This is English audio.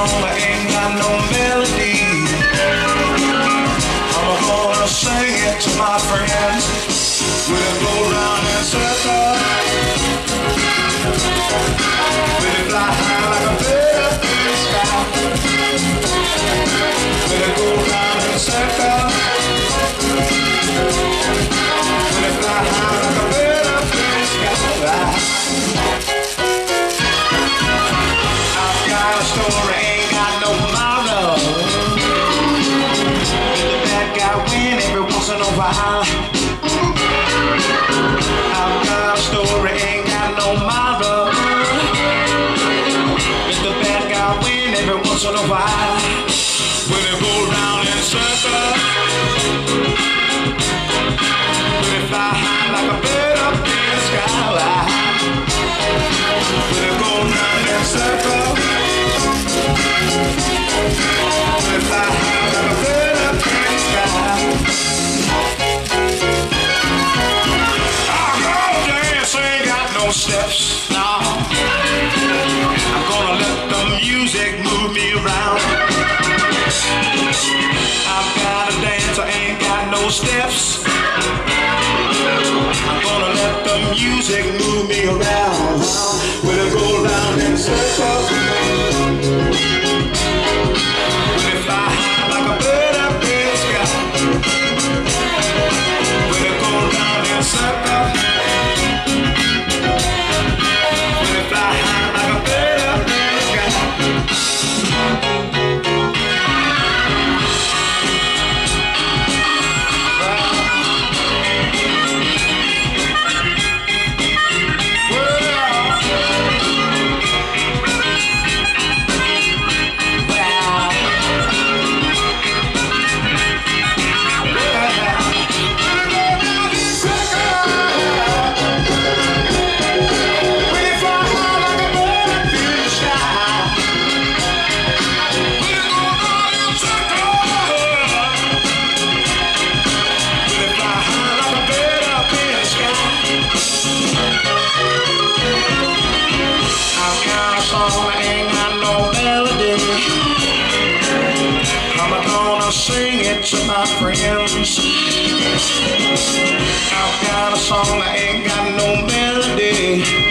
song that ain't got no melody. I'm gonna sing it to my friends. We'll go round in circles. We'll fly high like a bird up in the sky. We'll go round in circles. We'll fly high like a bird up in the sky. I've got a story, ain't got no tomorrow. The bad guy win every once in a while. I've got a story, ain't got no tomorrow. Let the bad guy win every once in a while. When they go round in circles, when they fly high like a bird up in the sky. When they go round in circles, when they fly high like a bird up in the sky. Ain't got no steps, no. I'm gonna let the music move me around. I've got a dance, I ain't got no steps. I'm gonna let the music move me around. Will it go round in circles? Will it fly high like a bird up in the sky? Will it go round in circles? Sing it to my friends. I've got a song that ain't got no melody.